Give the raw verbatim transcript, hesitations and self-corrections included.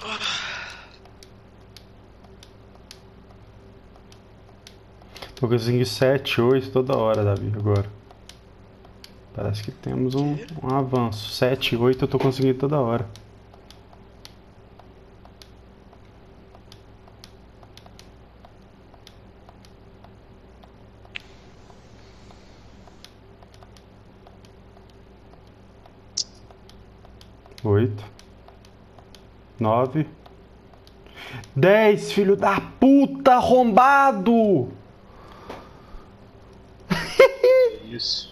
Tô conseguindo sete, oito toda hora, Davi, agora. Parece que temos um, um avanço. sete, oito eu tô conseguindo toda hora. oito. nove. dez, filho da puta, arrombado! Isso.